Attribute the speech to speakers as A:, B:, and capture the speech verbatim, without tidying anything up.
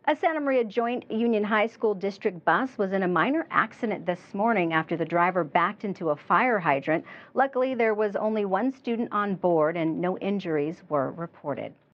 A: A Santa Maria Joint Union High School district bus was in a minor accident this morning after the driver backed into a fire hydrant. Luckily, there was only one student on board and no injuries were reported.